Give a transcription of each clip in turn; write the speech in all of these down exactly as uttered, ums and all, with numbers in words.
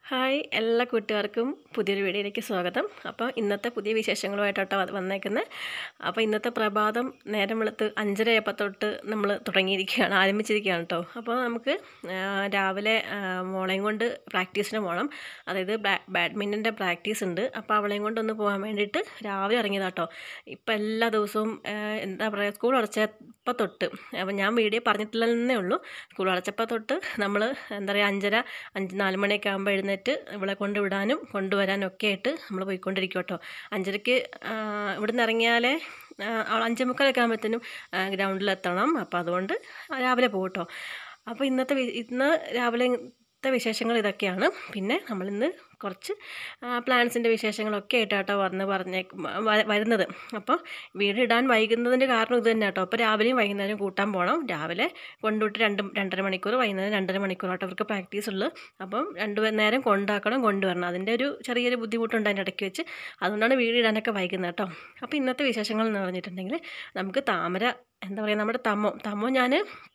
Hi എല്ലാ കൂട്ടുകാർക്കും പുതിയൊരു വീഡിയോയിലേക്ക് സ്വാഗതം. അപ്പോൾ ഇന്നത്തെ പുതിയ വിശേഷങ്ങളുമായിട്ടോ വന്നേക്കുന്നത്. അപ്പോൾ ഇന്നത്തെ പ്രഭാതം നേരം വെളുത്ത് അഞ്ചരയപ്പം തൊട്ട് നമ്മൾ തുടങ്ങിയിരിക്കുകയാണ്, ആരംഭിച്ചിരിക്കുകയാണ് കേട്ടോ. അപ്പോൾ നമുക്ക് രാവിലെ മോളെയും കൊണ്ട് പ്രാക്ടീസിന് പോകണം. അതായത് ബാഡ്മിൻ്റൻ്റെ പ്രാക്ടീസ് ഉണ്ട്. അപ്പോൾ അവളെയും കൊണ്ടൊന്ന് പോകാൻ വേണ്ടിയിട്ട് രാവിലെ ഇറങ്ങിയതാട്ടോ. ഇപ്പോൾ എല്ലാ ദിവസവും എന്താ പറയുക, സ്കൂൾ അടച്ചപ്പോൾ തൊട്ട്, അപ്പോൾ ഞാൻ വീഡിയോ പറഞ്ഞിട്ടില്ലെന്നേ ഉള്ളൂ. സ്കൂൾ അടച്ചപ്പോൾ തൊട്ട് നമ്മൾ എന്താ പറയുക അഞ്ചര അഞ്ച് നാല് മണിയൊക്കെ ആകുമ്പോൾ എഴുന്നേറ്റ് ഇവളെ കൊണ്ട് വിടാനും കൊണ്ടുവരാനും ഒക്കെ ആയിട്ട് നമ്മൾ പോയിക്കൊണ്ടിരിക്കും കേട്ടോ. അഞ്ചരയ്ക്ക് ഇവിടുന്ന് ഇറങ്ങിയാലേ അഞ്ചേ മുക്കാലൊക്കെ ആകുമ്പോഴത്തേനും ഗ്രൗണ്ടിലെത്തണം. അപ്പോൾ അതുകൊണ്ട് രാവിലെ പോകും കേട്ടോ. അപ്പോൾ ഇന്നത്തെ ഇന്ന് രാവിലെ വിശേഷങ്ങൾ ഇതൊക്കെയാണ്. പിന്നെ നമ്മളിന്ന് കുറച്ച് പ്ലാന്റ്സിൻ്റെ വിശേഷങ്ങളൊക്കെ ആയിട്ടാട്ടോ വന്ന് പറഞ്ഞേ വരുന്നത്. അപ്പോൾ വീട് ഇടാൻ വൈകുന്നതിൻ്റെ കാരണം ഇത് തന്നെ കേട്ടോ. അപ്പോൾ രാവിലെയും വൈകുന്നേരം കൂട്ടാൻ പോകണം. രാവിലെ കൊണ്ടുവിട്ട് രണ്ട് രണ്ടര മണിക്കൂർ, വൈകുന്നേരം രണ്ടര മണിക്കൂറാട്ടോ അവർക്ക് പ്രാക്ടീസ് ഉള്ളു. അപ്പം രണ്ട് നേരം കൊണ്ടാക്കണം, കൊണ്ടുവരണം. അതിൻ്റെ ഒരു ചെറിയൊരു ബുദ്ധിമുട്ടുണ്ട് അതിൻ്റെ ഇടയ്ക്ക് വെച്ച്. അതുകൊണ്ടാണ് വീട് ഇടാനൊക്കെ വൈകുന്നത് കേട്ടോ. അപ്പോൾ ഇന്നത്തെ വിശേഷങ്ങൾ എന്ന് പറഞ്ഞിട്ടുണ്ടെങ്കിൽ നമുക്ക് താമര എന്താ പറയുക, നമ്മുടെ തമ്മോ തമ്മോ ഞാൻ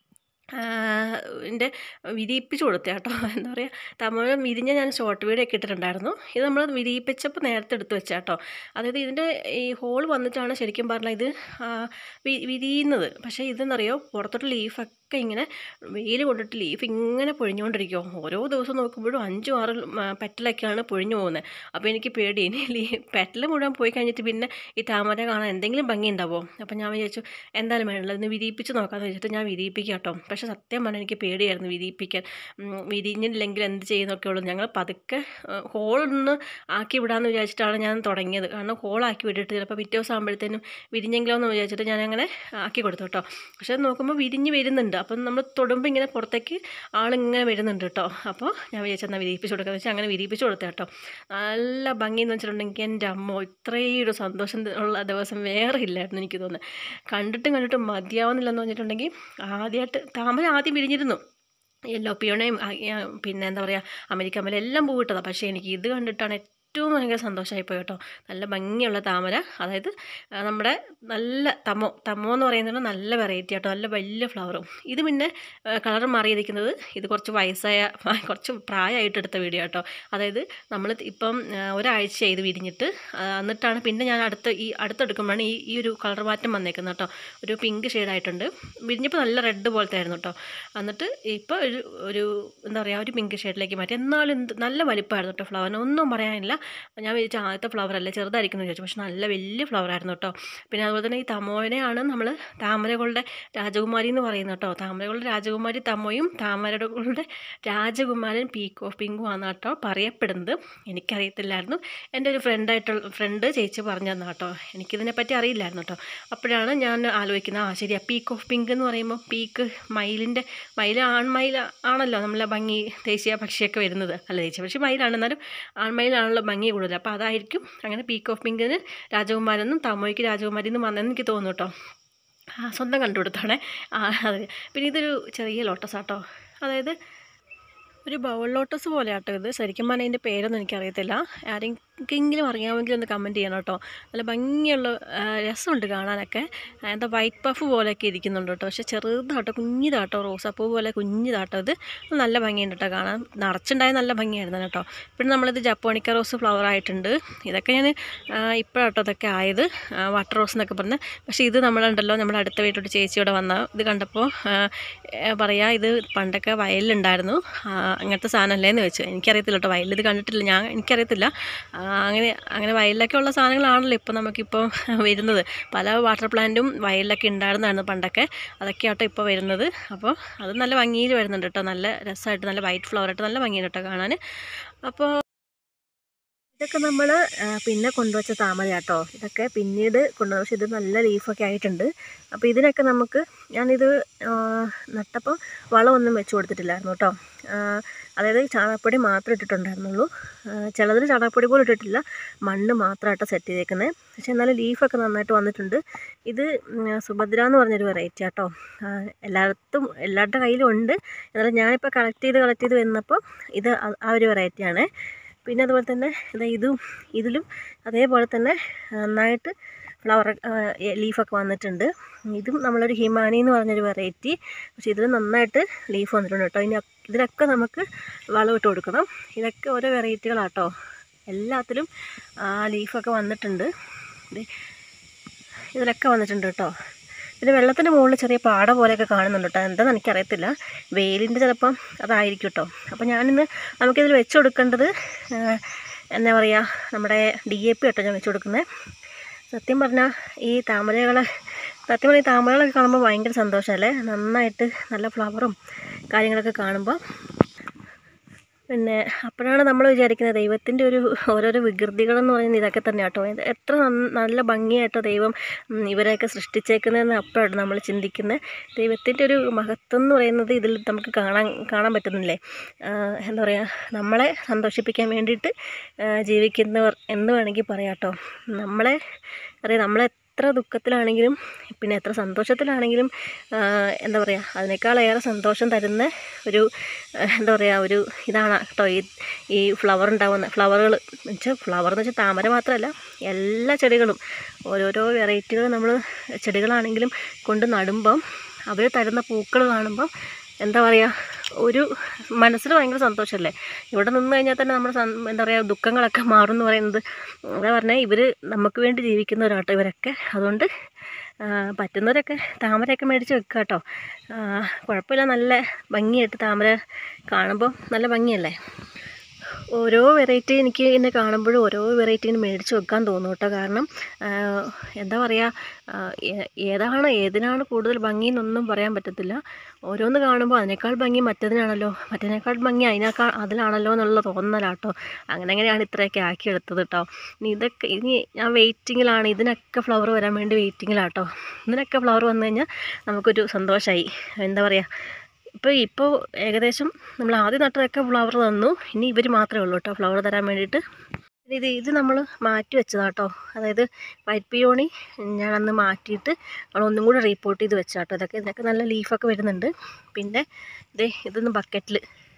എൻ്റെ വിരിയിപ്പിച്ച് കൊടുത്തേ കേട്ടോ. എന്താ പറയുക, തമിഴ് വിരിഞ്ഞ ഞാൻ ഷോർട്ട് വീഡിയോ ഒക്കെ ഇട്ടിട്ടുണ്ടായിരുന്നു. ഇത് നമ്മൾ വിരിയിപ്പിച്ചപ്പോൾ നേരത്തെ എടുത്ത് വെച്ചാൽ കേട്ടോ. അതായത് ഇതിൻ്റെ ഈ ഹോൾ വന്നിട്ടാണ് ശരിക്കും പറഞ്ഞാൽ ഇത് വിരിയുന്നത്. പക്ഷേ ഇതെന്നറിയോ, പുറത്തോട്ട് ലീഫൊക്കെ ഇങ്ങനെ വെയിൽ കൊണ്ടിട്ട് ലീഫ് ഇങ്ങനെ പൊഴിഞ്ഞുകൊണ്ടിരിക്കുമോ. ഓരോ ദിവസം നോക്കുമ്പോഴും അഞ്ചും ആറ് പെറ്റലൊക്കെയാണ് പൊഴിഞ്ഞു പോകുന്നത്. അപ്പോൾ എനിക്ക് പേടി, ഇനി ലീ പെറ്റൽ മുഴുവൻ പോയി കഴിഞ്ഞിട്ട് പിന്നെ ഈ താമര കാണാൻ എന്തെങ്കിലും ഭംഗി ഉണ്ടാവുമോ. അപ്പോൾ ഞാൻ വിചാരിച്ചു എന്തായാലും വേണമല്ലോ ഇന്ന് വിരിയിപ്പിച്ച് നോക്കാമെന്ന് വെച്ചിട്ട് ഞാൻ വിരിയിപ്പിക്കാം കേട്ടോ. പക്ഷേ സത്യം പറഞ്ഞാൽ എനിക്ക് പേടിയായിരുന്നു വിരിയിപ്പിക്കാൻ. വിരിഞ്ഞില്ലെങ്കിൽ എന്ത് ചെയ്യുന്നൊക്കെ ഉള്ളൂ. ഞങ്ങൾ പതുക്കെ ഹോളൊന്ന് ആക്കി വിടാമെന്ന് വിചാരിച്ചിട്ടാണ് ഞാൻ തുടങ്ങിയത്. കാരണം ഹോളാക്കി വിട്ടിട്ട് ചിലപ്പോൾ പിറ്റേ ദിവസം ആകുമ്പോഴത്തേനും വിരിഞ്ഞെങ്കിലോ എന്ന് വിചാരിച്ചിട്ട് ഞാൻ അങ്ങനെ ആക്കി കൊടുത്തു കേട്ടോ. പക്ഷേ നോക്കുമ്പോൾ വിരിഞ്ഞ് വരുന്നുണ്ട്. അപ്പം നമ്മൾ തൊടുമ്പോൾ ഇങ്ങനെ പുറത്തേക്ക് ആളിങ്ങനെ വരുന്നുണ്ട് കേട്ടോ. അപ്പോൾ ഞാൻ വിചാരിച്ചെന്നാൽ വിരിയിപ്പിച്ച് കൊടുക്കാമെന്ന് വെച്ചാൽ അങ്ങനെ വിരിയിപ്പിച്ച് കൊടുത്തേ കേട്ടോ. നല്ല ഭംഗിയെന്ന് വെച്ചിട്ടുണ്ടെങ്കിൽ എൻ്റെ അമ്മ ഇത്രയും ഒരു സന്തോഷം ഉള്ള ദിവസം വേറെ ഇല്ലായിരുന്നു എനിക്ക് തോന്നുന്നത്. കണ്ടിട്ടും കണ്ടിട്ടും മതിയാവുന്നില്ലെന്ന് പറഞ്ഞിട്ടുണ്ടെങ്കിൽ ആദ്യമായിട്ട് താമര ആദ്യം വിരിഞ്ഞിരുന്നു. യെല്ലോ പിയോണയും പിന്നെ എന്താ പറയുക അമേരിക്കൻ മല എല്ലാം പൂവിട്ടതാണ്. പക്ഷേ എനിക്ക് ഇത് കണ്ടിട്ടാണ് ഏറ്റവും ഭയങ്കര സന്തോഷമായിപ്പോയി കേട്ടോ. നല്ല ഭംഗിയുള്ള താമര, അതായത് നമ്മുടെ നല്ല തമോ തമോ എന്ന് പറയുന്നത് നല്ല വെറൈറ്റി കേട്ടോ, നല്ല വലിയ ഫ്ലവറും. ഇത് പിന്നെ കളർ മാറിയിരിക്കുന്നത്, ഇത് കുറച്ച് വയസ്സായ കുറച്ച് പ്രായമായിട്ട് എടുത്ത വീഡിയോ കേട്ടോ. അതായത് നമ്മൾ ഇപ്പം ഒരാഴ്ച ഇത് വിരിഞ്ഞിട്ട് എന്നിട്ടാണ് പിന്നെ ഞാൻ അടുത്ത ഈ അടുത്തെടുക്കുമ്പോഴാണ് ഈ ഈ ഒരു കളർ മാറ്റം വന്നേക്കുന്നത് കേട്ടോ. ഒരു പിങ്ക് ഷെയ്ഡായിട്ടുണ്ട്. വിരിഞ്ഞപ്പോൾ നല്ല റെഡ് പോലത്തെ ആയിരുന്നു കേട്ടോ. എന്നിട്ട് ഇപ്പോൾ ഒരു ഒരു എന്താ പറയുക ഒരു പിങ്ക് ഷെയ്ഡിലേക്ക് മാറ്റി. എന്നാലും നല്ല വലിപ്പമായിരുന്നു കേട്ടോ ഫ്ലവറിന്, ഒന്നും പറയാനില്ല. ഞാൻ വിചാരിച്ച ആദ്യത്തെ ഫ്ലവർ അല്ലേ, ചെറുതായിരിക്കുന്നു വിചാരിച്ചു. പക്ഷെ നല്ല വലിയ ഫ്ലവർ ആയിരുന്നു കേട്ടോ. പിന്നെ അതുപോലെ തന്നെ ഈ തമോനെയാണ് നമ്മൾ താമരകളുടെ രാജകുമാരി എന്ന് പറയുന്നത് കേട്ടോ. താമരകളുടെ രാജകുമാരി തമോയും താമരകളുടെ രാജകുമാരൻ പീക്ക് ഓഫ് പിങ്കും ആണ് കേട്ടോ പറയപ്പെടുന്നത്. എനിക്കറിയത്തില്ലായിരുന്നു. എൻ്റെ ഒരു ഫ്രണ്ടായിട്ടുള്ള ഫ്രണ്ട് ചേച്ചി പറഞ്ഞു തന്നാ കേട്ടോ. എനിക്കിതിനെപ്പറ്റി അറിയില്ലായിരുന്നു കേട്ടോ. അപ്പോഴാണ് ഞാൻ ആലോചിക്കുന്നത്, ആ ശരിയാ, പീക്ക് ഓഫ് പിങ്ക് എന്ന് പറയുമ്പോൾ പീക്ക് മയിലിൻ്റെ മയിൽ ആൺമയിൽ ആണല്ലോ നമ്മളെ ഭംഗി ദേശീയ പക്ഷിയൊക്കെ വരുന്നത്. അല്ല ദേശീയ പക്ഷി മയിലാണ്, എന്നാലും ആൺമയിലാണല്ലോ ഭംഗി കൂടുതൽ. അപ്പോൾ അതായിരിക്കും അങ്ങനെ പീക്ക് ഓഫ് പിങ്കിന് രാജകുമാരെന്നും തമോയ്ക്ക് രാജകുമാരി എന്നും വന്നെന്ന് എനിക്ക് തോന്നുന്നു കേട്ടോ. സ്വന്തം കണ്ടുപിടുത്തമാണേ. അതെ. പിന്നെ ഇതൊരു ചെറിയ ലോട്ടസ് ആട്ടോ, അതായത് ഒരു ബൗൾ ലോട്ടസ് പോലെ ആട്ടോ ഇത്. ശരിക്കും പറഞ്ഞാൽ അതിൻ്റെ പേരൊന്നും എനിക്കറിയത്തില്ല. ആരെങ്കിലും അറിയാമെങ്കിൽ ഒന്ന് കമൻറ്റ് ചെയ്യണം കേട്ടോ. നല്ല ഭംഗിയുള്ള രസമുണ്ട് കാണാനൊക്കെ. എന്താ വൈറ്റ് പഫ് പോലെയൊക്കെ ഇരിക്കുന്നുണ്ട് കേട്ടോ. പക്ഷേ ചെറുതാട്ടോ, കുഞ്ഞിതാട്ടോ, റോസാപ്പൂ പോലെ കുഞ്ഞിതാട്ടോ. ഇത് നല്ല ഭംഗിയുണ്ട് കേട്ടോ കാണാൻ. നിറച്ചുണ്ടായ നല്ല ഭംഗിയായിരുന്നു കേട്ടോ. പിന്നെ നമ്മളിത് ജപ്പോണിക്ക റോസ് ഫ്ലവർ ആയിട്ടുണ്ട്. ഇതൊക്കെ ഞാൻ ഇപ്പോഴാട്ടോ ഇതൊക്കെ ആയത്, വാട്ടർ റോസ് എന്നൊക്കെ പറഞ്ഞ്. പക്ഷേ ഇത് നമ്മളുണ്ടല്ലോ, നമ്മുടെ അടുത്ത വീട്ടിലോട്ട് ചേച്ചിയോടെ വന്ന ഇത് കണ്ടപ്പോൾ പറയാം, ഇത് പണ്ടൊക്കെ വയലിലുണ്ടായിരുന്നു അങ്ങനത്തെ സാധനമല്ലേന്ന് വെച്ചു. എനിക്കറിയത്തില്ല കേട്ടോ, വയലിൽ ഇത് കണ്ടിട്ടില്ല ഞാൻ, എനിക്കറിയത്തില്ല. അങ്ങനെ അങ്ങനെ വയലിലൊക്കെ ഉള്ള സാധനങ്ങളാണല്ലോ ഇപ്പോൾ നമുക്കിപ്പോൾ വരുന്നത്. പല വാട്ടർ പ്ലാന്റും വയലിലൊക്കെ ഉണ്ടായിരുന്നതാണ് പണ്ടൊക്കെ. അതൊക്കെ ആട്ടോ ഇപ്പോൾ വരുന്നത്. അപ്പോൾ അത് നല്ല ഭംഗിയിൽ വരുന്നുണ്ട് കേട്ടോ. നല്ല രസമായിട്ട് നല്ല വൈറ്റ് ഫ്ലവറായിട്ട് നല്ല ഭംഗിയാണ് കേട്ടോ കാണാൻ. അപ്പോൾ ഇതൊക്കെ നമ്മൾ പിന്നെ കൊണ്ടുവച്ച താമര കേട്ടോ. ഇതൊക്കെ പിന്നീട് കൊണ്ടുവന്ന, പക്ഷേ ഇത് നല്ല ലീഫൊക്കെ ആയിട്ടുണ്ട്. അപ്പോൾ ഇതിനൊക്കെ നമുക്ക്, ഞാനിത് നട്ടപ്പോൾ വളമൊന്നും വെച്ച് കൊടുത്തിട്ടില്ലായിരുന്നു കേട്ടോ. അതായത് ചാണകപ്പൊടി മാത്രമേ ഇട്ടിട്ടുണ്ടായിരുന്നുള്ളൂ. ചിലതിൽ ചാണകപ്പൊടി പോലും ഇട്ടിട്ടില്ല, മണ്ണ് മാത്രമായിട്ട് സെറ്റ് ചെയ്തേക്കുന്നത്. പക്ഷേ എന്നാലും ലീഫൊക്കെ നന്നായിട്ട് വന്നിട്ടുണ്ട്. ഇത് സുഭദ്ര എന്ന് പറഞ്ഞൊരു വെറൈറ്റി കേട്ടോ. എല്ലായിടത്തും എല്ലാവരുടെ കയ്യിലും ഉണ്ട്. എന്നാലും ഞാനിപ്പോൾ കളക്ട് ചെയ്ത് കളക്ട് ചെയ്ത് വന്നപ്പോൾ ഇത് ആ ഒരു വെറൈറ്റിയാണ്. പിന്നെ അതുപോലെ തന്നെ ഇതും ഇതിലും അതേപോലെ തന്നെ നന്നായിട്ട് ഫ്ലവർ ലീഫൊക്കെ വന്നിട്ടുണ്ട്. ഇതും നമ്മളൊരു ഹിമാനി എന്ന് പറഞ്ഞൊരു വെറൈറ്റി. പക്ഷേ ഇതിൽ നന്നായിട്ട് ലീഫ് വന്നിട്ടുണ്ട് കേട്ടോ. ഇനി ഇതിനൊക്കെ നമുക്ക് വളമിട്ട് കൊടുക്കണം. ഇതൊക്കെ ഓരോ വെറൈറ്റികളാട്ടോ. എല്ലാത്തിലും ലീഫൊക്കെ വന്നിട്ടുണ്ട്. ഇതിലൊക്കെ വന്നിട്ടുണ്ട് കേട്ടോ. പിന്നെ വെള്ളത്തിൻ്റെ മുകളിൽ ചെറിയ പാട പോലെയൊക്കെ കാണുന്നുണ്ട് കേട്ടോ. എന്താണെന്ന് എനിക്കറിയത്തില്ല, വെയിലിൻ്റെ ചിലപ്പം അതായിരിക്കും കേട്ടോ. അപ്പോൾ ഞാനിന്ന് നമുക്കിതിൽ വെച്ച് കൊടുക്കേണ്ടത് എന്താ പറയുക, നമ്മുടെ ഡി എ പി കേട്ടോ ഞാൻ വെച്ച് കൊടുക്കുന്നത്. സത്യം പറഞ്ഞാൽ ഈ താമരകളെ സത്യം പറഞ്ഞാൽ ഈ താമരകളൊക്കെ കാണുമ്പോൾ ഭയങ്കര സന്തോഷമല്ലേ. നന്നായിട്ട് നല്ല ഫ്ലവറും കാര്യങ്ങളൊക്കെ കാണുമ്പോൾ പിന്നെ അപ്പോഴാണ് നമ്മൾ വിചാരിക്കുന്നത് ദൈവത്തിൻ്റെ ഒരു ഓരോരോ വികൃതികളെന്ന് പറയുന്നത് ഇതൊക്കെ തന്നെ കേട്ടോ. എത്ര നല്ല ഭംഗിയായിട്ടോ ദൈവം ഇവരെയൊക്കെ സൃഷ്ടിച്ചേക്കുന്നതെന്ന് അപ്പോഴാണ് നമ്മൾ ചിന്തിക്കുന്നത്. ദൈവത്തിൻ്റെ ഒരു മഹത്വം എന്ന് പറയുന്നത് ഇതിൽ നമുക്ക് കാണാൻ കാണാൻ പറ്റുന്നില്ലേ. എന്താ പറയുക, നമ്മളെ സന്തോഷിപ്പിക്കാൻ വേണ്ടിയിട്ട് ജീവിക്കുന്നവർ എന്ന് വേണമെങ്കിൽ പറയാം കേട്ടോ. നമ്മളെ അറിയാം, നമ്മളെ എത്ര ദുഃഖത്തിലാണെങ്കിലും പിന്നെ എത്ര സന്തോഷത്തിലാണെങ്കിലും എന്താ പറയുക, അതിനേക്കാളേറെ സന്തോഷം തരുന്ന ഒരു എന്താ പറയുക ഒരു ഇതാണ് കേട്ടോ ഈ ഈ ഫ്ലവർ ഉണ്ടാവുന്ന ഫ്ലവറുകൾ എന്ന് വെച്ചാൽ ഫ്ലവർ എന്ന് വെച്ചാൽ താമര മാത്രമല്ല, എല്ലാ ചെടികളും ഓരോരോ വെറൈറ്റികൾ നമ്മൾ ചെടികളാണെങ്കിലും കൊണ്ട് നടുമ്പം അവർ തരുന്ന പൂക്കൾ കാണുമ്പം എന്താ പറയുക, ഒരു മനസ്സിന് ഭയങ്കര സന്തോഷമല്ലേ. ഇവിടെ നിന്ന് കഴിഞ്ഞാൽ തന്നെ നമ്മുടെ എന്താ പറയുക ദുഃഖങ്ങളൊക്കെ മാറും എന്ന് പറയുന്നത്. എന്താ പറഞ്ഞാൽ ഇവർ നമുക്ക് വേണ്ടി ജീവിക്കുന്നവരാട്ടോ ഇവരൊക്കെ. അതുകൊണ്ട് പറ്റുന്നവരൊക്കെ താമരയൊക്കെ മേടിച്ച് വെക്കുക കേട്ടോ. കുഴപ്പമില്ല, നല്ല ഭംഗിയായിട്ട് താമര കാണുമ്പോൾ നല്ല ഭംഗിയല്ലേ. ഓരോ വെറൈറ്റി എനിക്ക് എന്നെ കാണുമ്പോഴും ഓരോ വെറൈറ്റി ഇങ്ങനെ മേടിച്ച് വെക്കാൻ തോന്നും കേട്ടോ. കാരണം എന്താ പറയുക, ഏതാണ് ഏതിനാണ് കൂടുതൽ ഭംഗി എന്നൊന്നും പറയാൻ പറ്റത്തില്ല. ഓരോന്ന് കാണുമ്പോൾ അതിനേക്കാൾ ഭംഗി മറ്റതിനാണല്ലോ, മറ്റതിനേക്കാൾ ഭംഗി അതിനേക്കാൾ അതിലാണല്ലോ എന്നുള്ള തോന്നലാട്ടോ. അങ്ങനെ അങ്ങനെയാണ് ഇത്രയൊക്കെ ആക്കിയെടുത്തത് കേട്ടോ. ഇനി ഇതൊക്കെ ഇനി ഞാൻ വെയിറ്റിങ്ങിലാണ്, ഇതിനൊക്കെ ഫ്ലവർ വരാൻ വേണ്ടി വെയിറ്റിങ്ങിലാട്ടോ. ഇതിനൊക്കെ ഫ്ലവർ വന്നു കഴിഞ്ഞാൽ നമുക്കൊരു സന്തോഷമായി. എന്താ പറയുക, ഇപ്പോൾ ഇപ്പോൾ ഏകദേശം നമ്മൾ ആദ്യം നട്ടതൊക്കെ ഫ്ലവർ തന്നു. ഇനി ഇവർ മാത്രമേ ഉള്ളൂ കേട്ടോ ഫ്ലവർ തരാൻ വേണ്ടിയിട്ട്. ഇത് ഇത് നമ്മൾ മാറ്റി വെച്ചതാട്ടോ. അതായത് വൈറ്റ് പിയോണി ഞാനന്ന് മാറ്റിയിട്ട് നമ്മളൊന്നും കൂടെ റീപ്പോർട്ട് ചെയ്ത് വെച്ചാട്ടോ. ഇതൊക്കെ ഇതിനൊക്കെ നല്ല ലീഫൊക്കെ വരുന്നുണ്ട്. പിന്നെ ഇതേ ഇതൊന്ന് ബക്കറ്റിൽ,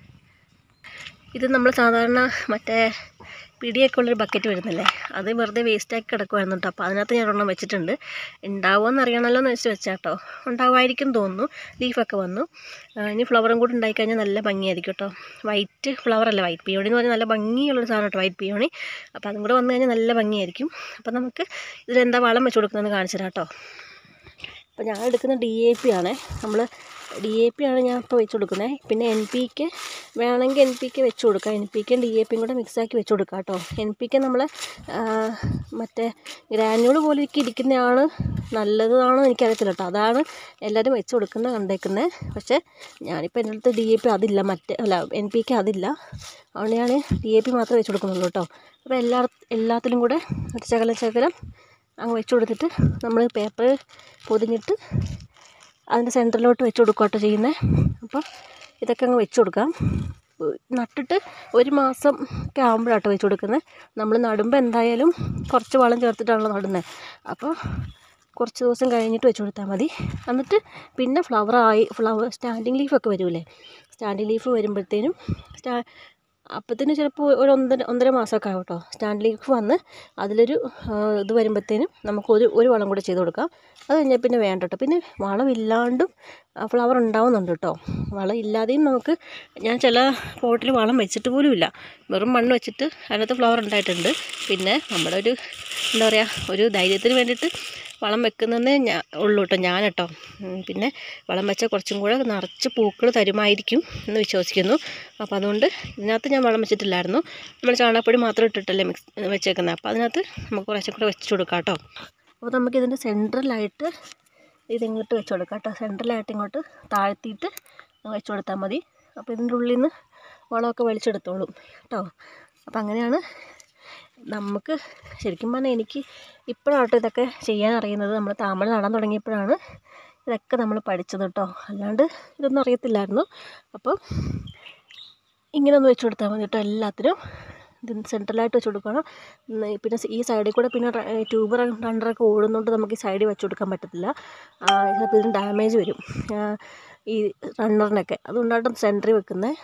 ഇത് നമ്മൾ സാധാരണ മറ്റേ പിടിയൊക്കെ ഉള്ളൊരു ബക്കറ്റ് വരുന്നില്ലേ, അത് വെറുതെ വേസ്റ്റാക്കി കിടക്കുമായിരുന്നു കേട്ടോ. അപ്പോൾ അതിനകത്ത് ഞാൻ ഒരെണ്ണം വെച്ചിട്ടുണ്ട്. ഉണ്ടാവുമെന്ന് അറിയണമല്ലോ എന്ന് വെച്ച് വെച്ചാട്ടോ. ഉണ്ടാവുമായിരിക്കും തോന്നുന്നു. ലീഫൊക്കെ വന്നു. ഇനി ഫ്ലവറും കൂടി ഉണ്ടായിക്കഴിഞ്ഞാൽ നല്ല ഭംഗിയായിരിക്കും കേട്ടോ. വൈറ്റ് ഫ്ലവറല്ല, വൈറ്റ് പിയോണി എന്ന് പറഞ്ഞാൽ നല്ല ഭംഗിയുള്ളൊരു സാധനം കേട്ടോ വൈറ്റ് പിയോണി. അപ്പോൾ അതും കൂടെ വന്നു കഴിഞ്ഞാൽ നല്ല ഭംഗിയായിരിക്കും. അപ്പോൾ നമുക്ക് ഇതിലെന്താ വളം വെച്ച് കൊടുക്കുന്നതെന്ന് കാണിച്ചു തരാം കേട്ടോ. അപ്പോൾ ഞാൻ എടുക്കുന്ന ഡി എ പി ആണ്. നമ്മൾ ഡി എ പി ആണ് ഞാൻ ഇപ്പോൾ വെച്ച് കൊടുക്കുന്നത്. പിന്നെ എൻ പി കെ വേണമെങ്കിൽ എൻ പി കെ വെച്ച് കൊടുക്കാം. എൻ പി കെയും ഡി എ പിയും കൂടെ മിക്സാക്കി വെച്ച് കൊടുക്കാം കേട്ടോ. എൻ പി കെ നമ്മൾ മറ്റേ ഗ്രാനുകൾ പോലെയൊക്കെ ഇരിക്കുന്നതാണ് നല്ലതാണോ എനിക്കറിയത്തില്ല കേട്ടോ. അതാണ് എല്ലാവരും വെച്ച് കൊടുക്കുന്നത് കണ്ടേക്കുന്നത്. പക്ഷേ ഞാനിപ്പോൾ എൻ്റെ അടുത്ത് ഡി എ പി അതില്ല, മറ്റേ അല്ല എൻ പി കെ അതില്ല. അതുകൊണ്ട് ഞാൻ ഡി എ പി മാത്രമേ വെച്ച് കൊടുക്കുന്നുള്ളൂ കേട്ടോ. അപ്പോൾ എല്ലാ എല്ലാത്തിലും കൂടെ ഒരു ശകലം ശകലം അങ്ങ് വെച്ച് കൊടുത്തിട്ട് നമ്മൾ പേപ്പർ പൊതിഞ്ഞിട്ട് അതിൻ്റെ സെൻറ്ററിലോട്ട് വെച്ച് കൊടുക്കുക കേട്ടോ ചെയ്യുന്നത്. അപ്പോൾ ഇതൊക്കെ അങ്ങ് വെച്ച് കൊടുക്കാം. നട്ടിട്ട് ഒരു മാസം ഒക്കെ ആകുമ്പോഴാട്ടോ വെച്ച് കൊടുക്കുന്നത്. നമ്മൾ നടുമ്പോൾ എന്തായാലും കുറച്ച് വളം ചേർത്തിട്ടാണല്ലോ നടുന്നത്. അപ്പോൾ കുറച്ച് ദിവസം കഴിഞ്ഞിട്ട് വെച്ച് കൊടുത്താൽ മതി. എന്നിട്ട് പിന്നെ ഫ്ലവറായി ഫ്ലവർ സ്റ്റാൻഡിങ് ലീഫൊക്കെ വരുമല്ലേ, സ്റ്റാൻഡിങ് ലീഫ് വരുമ്പോഴത്തേനും സ്റ്റാ അപ്പത്തിന് ചിലപ്പോൾ ഒരു ഒന്നര ഒന്നര മാസമൊക്കെ ആകും കേട്ടോ. സ്റ്റാൻഡ് ലീഫ് വന്ന് അതിലൊരു ഇത് വരുമ്പോഴത്തേനും നമുക്ക് ഒരു ഒരു വളം കൂടെ ചെയ്ത് കൊടുക്കാം. അത് കഴിഞ്ഞാൽ പിന്നെ വേണ്ട കേട്ടോ. പിന്നെ വളമില്ലാണ്ടും ഫ്ലവർ ഉണ്ടാവുന്നുണ്ട് കേട്ടോ. വളം ഇല്ലാതെയും നമുക്ക്, ഞാൻ ചില പോട്ടിൽ വളം വെച്ചിട്ട് പോലും ഇല്ല, വെറും മണ്ണ് വെച്ചിട്ട് അതിനകത്ത് ഫ്ലവർ ഉണ്ടായിട്ടുണ്ട്. പിന്നെ നമ്മുടെ ഒരു എന്താ പറയുക ഒരു ധൈര്യത്തിന് വേണ്ടിയിട്ട് വളം വെക്കുന്നതേ ഞാൻ ഉള്ളൂ കേട്ടോ ഞാൻ കേട്ടോ. പിന്നെ വളം വെച്ചാൽ കുറച്ചും കൂടെ നിറച്ച് പൂക്കൾ തരുമായിരിക്കും എന്ന് വിശ്വസിക്കുന്നു. അപ്പോൾ അതുകൊണ്ട് ഇതിനകത്ത് ഞാൻ വളം വെച്ചിട്ടില്ലായിരുന്നു. നമ്മൾ ചാണകപ്പൊടി മാത്രം ഇട്ടിട്ടല്ലേ മിക്സ് വെച്ചേക്കുന്നത്. അപ്പോൾ അതിനകത്ത് നമുക്ക് കുറച്ചും കൂടെ വെച്ച് കൊടുക്കാം കേട്ടോ. അപ്പോൾ നമുക്കിതിൻ്റെ സെൻട്രലായിട്ട് ഇതിങ്ങോട്ട് വെച്ച് കൊടുക്കാം കേട്ടോ. സെൻട്രലായിട്ട് ഇങ്ങോട്ട് താഴ്ത്തിയിട്ട് വെച്ച് കൊടുത്താൽ മതി. അപ്പോൾ ഇതിൻ്റെ ഉള്ളിൽ നിന്ന് വളമൊക്കെ വലിച്ചെടുത്തോളും കേട്ടോ. അപ്പോൾ അങ്ങനെയാണ് നമുക്ക് ശരിക്കും പറഞ്ഞാൽ എനിക്ക് ഇപ്പോഴാട്ടോ ഇതൊക്കെ ചെയ്യാൻ അറിയുന്നത്. നമ്മൾ താമര നടാൻ തുടങ്ങിയപ്പോഴാണ് ഇതൊക്കെ നമ്മൾ പഠിച്ചത് കേട്ടോ. അല്ലാണ്ട് ഇതൊന്നും അറിയത്തില്ലായിരുന്നു. അപ്പോൾ ഇങ്ങനെ ഒന്ന് വെച്ച് കൊടുത്താൽ മതി കേട്ടോ. എല്ലാത്തിനും ഇത് സെൻട്രലായിട്ട് വെച്ച് കൊടുക്കണം. പിന്നെ ഈ സൈഡിൽ കൂടെ പിന്നെ ട്യൂബർ രണ്ടറൊക്കെ ഓടുന്നതുകൊണ്ട് നമുക്ക് ഈ സൈഡിൽ വെച്ച് കൊടുക്കാൻ പറ്റത്തില്ല. ചിലപ്പോൾ ഇതിന് ഡാമേജ് വരും ഈ റണ്ണറിനൊക്കെ. അതുകൊണ്ടാണ് സെൻറ്ററിൽ വെക്കുന്നത്.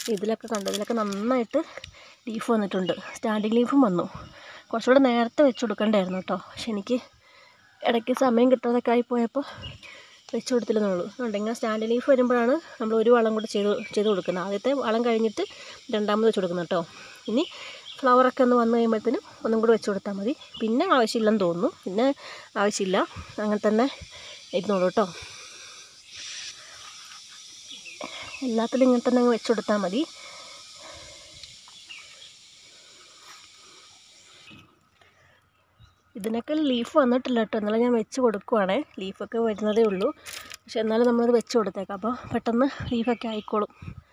ഇതിലൊക്കെ കണ്ടു, ഇതിലൊക്കെ നന്നായിട്ട് ലീഫ് വന്നിട്ടുണ്ട്. സ്റ്റാൻഡിങ് ലീഫും വന്നു. കുറച്ചുകൂടെ നേരത്തെ വെച്ച് കൊടുക്കണ്ടായിരുന്നു കേട്ടോ. പക്ഷെ എനിക്ക് ഇടയ്ക്ക് സമയം കിട്ടാതൊക്കെ ആയിപ്പോയപ്പോൾ വെച്ച് കൊടുത്തില്ലെന്നുള്ളൂ. ഉണ്ടെങ്കിൽ സ്റ്റാൻഡിങ് ലീഫ് വരുമ്പോഴാണ് നമ്മൾ ഒരു വളം കൂടെ ചെയ്ത് ചെയ്ത് കൊടുക്കുന്നത്. ആദ്യത്തെ വളം കഴിഞ്ഞിട്ട് രണ്ടാമത് വെച്ച് കൊടുക്കുന്നത് കേട്ടോ. ഇനി ഫ്ലവറൊക്കെ ഒന്ന് വന്നു കഴിയുമ്പോഴത്തേനും ഒന്നും കൂടെ വെച്ച് കൊടുത്താൽ മതി. പിന്നെ ആവശ്യമില്ലെന്ന് തോന്നുന്നു. പിന്നെ ആവശ്യമില്ല, അങ്ങനെ തന്നെ ഇരുന്നോളൂ കേട്ടോ. എല്ലാത്തിലും ഇങ്ങനെ തന്നെ അങ്ങ് വെച്ച് കൊടുത്താൽ മതി. ഇതിനൊക്കെ ലീഫ് വന്നിട്ടില്ല കേട്ടോ. എന്നാലും ഞാൻ വെച്ച് കൊടുക്കുവാണേ. ലീഫൊക്കെ വരുന്നതേ ഉള്ളൂ. പക്ഷെ എന്നാലും നമ്മളത് വെച്ച് കൊടുത്തേക്കാം. അപ്പോൾ പെട്ടെന്ന് ലീഫൊക്കെ ആയിക്കോളും.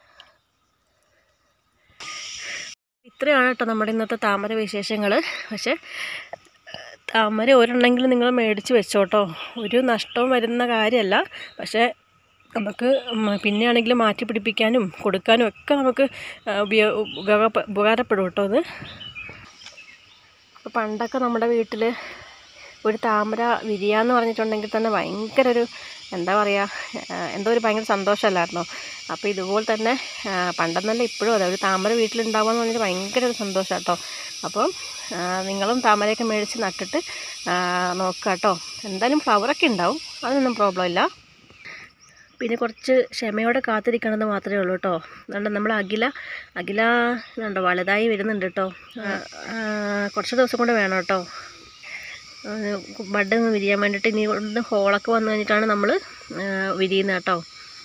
ഇത്രയാണ് കേട്ടോ നമ്മുടെ ഇന്നത്തെ താമര വിശേഷങ്ങൾ. പക്ഷേ താമര ഒരെണ്ണെങ്കിലും നിങ്ങൾ മേടിച്ച് വെച്ചോട്ടോ. ഒരു നഷ്ടവും വരുന്ന കാര്യമല്ല. പക്ഷേ നമുക്ക് പിന്നെ ആണെങ്കിലും മാറ്റി പിടിപ്പിക്കാനും കൊടുക്കാനും ഒക്കെ നമുക്ക് ഉപയോഗ ഉപകാരപ്പെടും കേട്ടോ അത്. അപ്പോൾ പണ്ടൊക്കെ നമ്മുടെ വീട്ടിൽ ഒരു താമര വിരിയാന്ന് പറഞ്ഞിട്ടുണ്ടെങ്കിൽ തന്നെ ഭയങ്കര ഒരു എന്താ പറയുക, എന്തോ ഒരു ഭയങ്കര സന്തോഷമല്ലായിരുന്നോ? അപ്പോൾ ഇതുപോലെ തന്നെ പണ്ടെന്നല്ല ഇപ്പോഴും അതെ, ഒരു താമര വീട്ടിലുണ്ടാവുക എന്ന് പറഞ്ഞാൽ ഭയങ്കര ഒരു സന്തോഷം കേട്ടോ. അപ്പം നിങ്ങളും താമരയൊക്കെ മേടിച്ച് നട്ടിട്ട് നോക്കുക കേട്ടോ. എന്തായാലും ഫ്ലവറൊക്കെ ഉണ്ടാവും, അതൊന്നും പ്രോബ്ലം ഇല്ല. പിന്നെ കുറച്ച് ക്ഷമയോടെ കാത്തിരിക്കണമെന്ന് മാത്രമേ ഉള്ളൂ കേട്ടോ. അതുകൊണ്ട് നമ്മൾ അഖില അഖില ഇതുണ്ടോ വലുതായി വരുന്നുണ്ട് കേട്ടോ. കുറച്ച് ദിവസം കൊണ്ട് വേണം കേട്ടോ ബഡ് ഒന്ന് വിരിയാൻ വേണ്ടിയിട്ട്. ഇനി ഒന്ന് ഹോളൊക്കെ വന്നു കഴിഞ്ഞിട്ടാണ് നമ്മൾ വിരിയുന്നത് കേട്ടോ.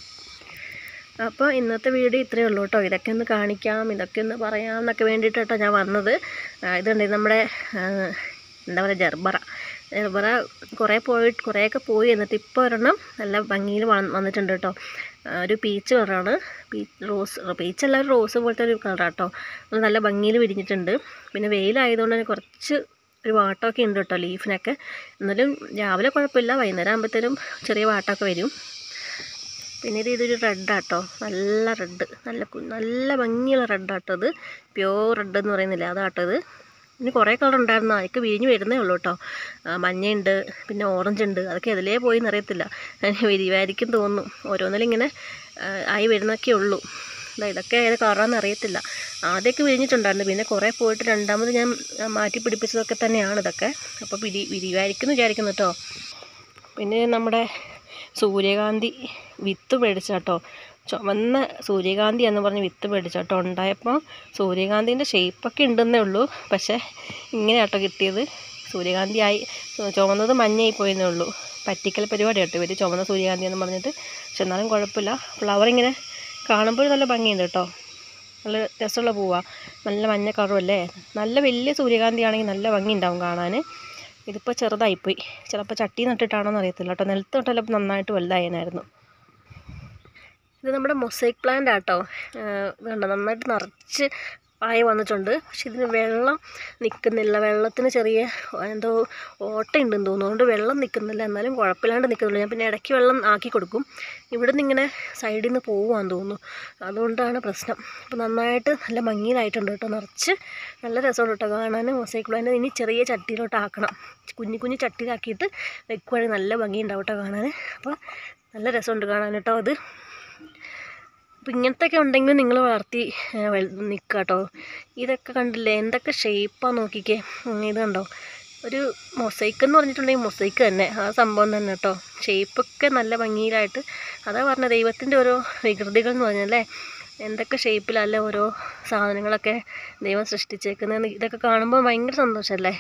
അപ്പോൾ ഇന്നത്തെ വീഡിയോ ഇത്രയേ ഉള്ളൂ കേട്ടോ. ഇതൊക്കെ ഒന്ന് കാണിക്കാം, ഇതൊക്കെ ഒന്ന് പറയാം എന്നൊക്കെ വേണ്ടിയിട്ട് കേട്ടോ ഞാൻ വന്നത്. ഇതുണ്ട് നമ്മുടെ എന്താ പറയുക ജർബറ ജർബറ കുറേ പോയിട്ട് കുറേയൊക്കെ പോയി. എന്നിട്ട് ഇപ്പോൾ ഒരെണ്ണം നല്ല ഭംഗിയിൽ വന്നിട്ടുണ്ട് കേട്ടോ. ഒരു പീച്ച് കളറാണ്, പീച്ച് റോസ് പീച്ചല്ല ഒരു റോസ് പോലത്തെ ഒരു കളറാണ് കേട്ടോ. അത് നല്ല ഭംഗിയിൽ വിരിഞ്ഞിട്ടുണ്ട്. പിന്നെ വെയിലായതുകൊണ്ട് തന്നെ കുറച്ച് ഒരു വാട്ടമൊക്കെ ഉണ്ട് കേട്ടോ ലീഫിനൊക്കെ. എന്നാലും രാവിലെ കുഴപ്പമില്ല, വൈകുന്നേരം ആകുമ്പോഴത്തേനും ചെറിയ വാട്ടമൊക്കെ വരും. പിന്നെ ഇത് ഇതൊരു റെഡാട്ടോ, നല്ല റെഡ്, നല്ല നല്ല ഭംഗിയുള്ള റെഡാട്ടോ. ഇത് പ്യോർ റെഡ് എന്ന് പറയുന്നില്ല, അതാട്ടോ ഇത്. ഇനി കുറേ കളർ ഉണ്ടായിരുന്നു, അതൊക്കെ വിരിഞ്ഞ് വരുന്നേ ഉള്ളൂ കേട്ടോ. മഞ്ഞയുണ്ട്, പിന്നെ ഓറഞ്ച് ഉണ്ട്. അതൊക്കെ എതിലേ പോയി എന്നറിയത്തില്ല, വിരിവായിരിക്കും തോന്നുന്നു. ഓരോന്നിലും ഇങ്ങനെ ആയി വരുന്നൊക്കെ ഉള്ളൂ. ഇതൊക്കെ ഏത് കളറാണെന്ന് അറിയത്തില്ല. ആദ്യമൊക്കെ വിരിഞ്ഞിട്ടുണ്ടായിരുന്നു, പിന്നെ കുറേ പോയിട്ട് രണ്ടാമത് ഞാൻ മാറ്റി പിടിപ്പിച്ചതൊക്കെ തന്നെയാണ് ഇതൊക്കെ. അപ്പോൾ വിരി വിരിവായിരിക്കും എന്ന് വിചാരിക്കുന്നു കേട്ടോ. പിന്നെ നമ്മുടെ സൂര്യകാന്തി വിത്ത് മേടിച്ചാട്ടോ, ചുവന്ന സൂര്യകാന്തി എന്ന് പറഞ്ഞ് വിത്ത് മേടിച്ചാട്ടോ. ഉണ്ടായപ്പോൾ സൂര്യകാന്തിൻ്റെ ഷേപ്പൊക്കെ ഉണ്ടെന്നേ ഉള്ളൂ, പക്ഷേ ഇങ്ങനെയാട്ടോ കിട്ടിയത്. സൂര്യകാന്തി ആയി, ചുവന്നത് മഞ്ഞയായി പോയെന്നേ ഉള്ളൂ. പറ്റിക്കൽ പരിപാടി കേട്ടോ ഇവർ, ചുവന്ന സൂര്യകാന്തി എന്ന് പറഞ്ഞിട്ട്. പക്ഷെ എന്നാലും കുഴപ്പമില്ല, ഫ്ലവർ ഇങ്ങനെ കാണുമ്പോൾ നല്ല ഭംഗിയുണ്ട് കേട്ടോ. നല്ല രസമുള്ള പൂവാണ്, നല്ല മഞ്ഞ കളറുമല്ലേ. നല്ല വലിയ സൂര്യകാന്തി ആണെങ്കിൽ നല്ല ഭംഗി ഉണ്ടാവും കാണാൻ. ഇതിപ്പോൾ ചെറുതായിപ്പോയി, ചിലപ്പോൾ ചട്ടി നട്ടിട്ടാണോ എന്ന് അറിയത്തില്ല കേട്ടോ. നിലത്ത് തൊട്ടല്ലപ്പോൾ നന്നായിട്ട് വലുതായനായിരുന്നു. ഇത് നമ്മുടെ മൊസൈക്ക് പ്ലാന്റ് ആട്ടോ. ഇതുണ്ട്, നന്നായിട്ട് നിറച്ച് ആയി വന്നിട്ടുണ്ട്. പക്ഷെ ഇതിന് വെള്ളം നിൽക്കുന്നില്ല, വെള്ളത്തിന് ചെറിയ എന്തോ ഓട്ടയുണ്ടെന്ന് തോന്നുന്നു, അതുകൊണ്ട് വെള്ളം നിൽക്കുന്നില്ല. എന്നാലും കുഴപ്പമില്ലാണ്ട് നിൽക്കുന്നുള്ളൂ. ഞാൻ പിന്നെ ഇടയ്ക്ക് വെള്ളം ആക്കി കൊടുക്കും. ഇവിടെ നിന്ന് ഇങ്ങനെ സൈഡിൽ നിന്ന് പോവുകയാണെന്ന് തോന്നുന്നു, അതുകൊണ്ടാണ് പ്രശ്നം. അപ്പോൾ നന്നായിട്ട് നല്ല ഭംഗിയിലായിട്ടുണ്ട് കേട്ടോ, നിറച്ച് നല്ല രസമുണ്ട് കേട്ടോ കാണാൻ. മൊസൈക്ക് പ്ലാന്റ് ഇനി ചെറിയ ചട്ടിയിലോട്ട് ആക്കണം, കുഞ്ഞു കുഞ്ഞു ചട്ടിയിലാക്കിയിട്ട് വെക്കുവാണെങ്കിൽ നല്ല ഭംഗിയുണ്ടാവും കേട്ടോ കാണാൻ. അപ്പോൾ നല്ല രസമുണ്ട് കാണാൻ കേട്ടോ അത്. അപ്പോൾ ഇങ്ങനത്തെയൊക്കെ ഉണ്ടെങ്കിൽ നിങ്ങൾ വളർത്തി നിൽക്കുക കേട്ടോ. ഇതൊക്കെ കണ്ടില്ലേ എന്തൊക്കെ ഷേപ്പാണ് നോക്കിക്കേ. ഇത് കണ്ടോ, ഒരു മൊസൈക്ക് എന്ന് പറഞ്ഞിട്ടുണ്ടെങ്കിൽ മൊസൈക്ക് തന്നെ, ആ സംഭവം തന്നെ കേട്ടോ. ഷേപ്പൊക്കെ നല്ല ഭംഗിയിലായിട്ട്, അതാ പറഞ്ഞ ദൈവത്തിൻ്റെ ഓരോ വികൃതികൾ എന്ന് പറഞ്ഞല്ലേ, എന്തൊക്കെ ഷേപ്പിലല്ലേ ഓരോ സാധനങ്ങളൊക്കെ ദൈവം സൃഷ്ടിച്ചേക്കുന്നത്. ഇതൊക്കെ കാണുമ്പോൾ ഭയങ്കര സന്തോഷമല്ലേ.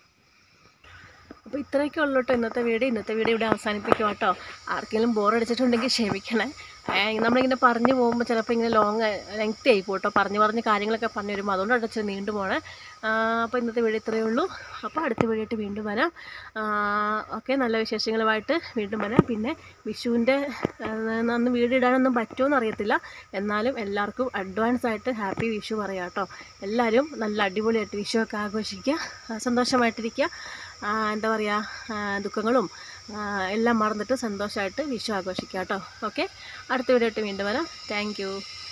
അപ്പോൾ ഇത്രയൊക്കെ ഉള്ളൂ കേട്ടോ ഇന്നത്തെ വീഡിയോ. ഇന്നത്തെ വീഡിയോ ഇവിടെ അവസാനിപ്പിക്കും കേട്ടോ. ആർക്കെങ്കിലും ബോറടിച്ചിട്ടുണ്ടെങ്കിൽ ക്ഷമിക്കണേ. നമ്മളിങ്ങനെ പറഞ്ഞു പോകുമ്പോൾ ചിലപ്പോൾ ഇങ്ങനെ ലോങ് ലെങ്തി ആയി പോട്ടോ, പറഞ്ഞു പറഞ്ഞ് കാര്യങ്ങളൊക്കെ പറഞ്ഞു വരുമ്പോൾ, അതുകൊണ്ടാണ് ഇച്ചിരി നീണ്ടു പോണേ. അപ്പോൾ ഇന്നത്തെ വീഡിയോ ഇത്രയേ ഉള്ളൂ. അപ്പോൾ അടുത്ത വീഡിയോ ആയിട്ട് വീണ്ടും വരാം. ഓക്കെ, നല്ല വിശേഷങ്ങളുമായിട്ട് വീണ്ടും വരാം. പിന്നെ വിഷുവിൻ്റെ അന്ന് വീഡിയോ ഇടാനൊന്നും പറ്റുമോ അറിയത്തില്ല, എന്നാലും എല്ലാവർക്കും അഡ്വാൻസ് ആയിട്ട് ഹാപ്പി വിഷു പറയാം കേട്ടോ. എല്ലാവരും നല്ല അടിപൊളിയായിട്ട് വിഷുവൊക്കെ ആഘോഷിക്കുക, സന്തോഷമായിട്ടിരിക്കുക. എന്താ പറയുക, ദുഃഖങ്ങളും എല്ലാം മറന്നിട്ട് സന്തോഷമായിട്ട് വിഷു ആഘോഷിക്കുക കേട്ടോ. ഓക്കെ, അടുത്ത വീഡിയോ ആയിട്ട് വീണ്ടും വരാം. Thank U.